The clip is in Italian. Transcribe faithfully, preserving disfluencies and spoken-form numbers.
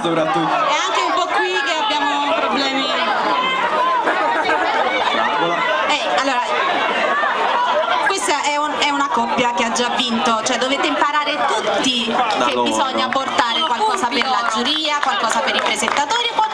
soprattutto. E anche un po' qui che abbiamo problemi. Eh, allora, questa è, un, è una coppia che ha già vinto, cioè dovete imparare tutti che bisogna portare qualcosa per la giuria, qualcosa per i presentatori,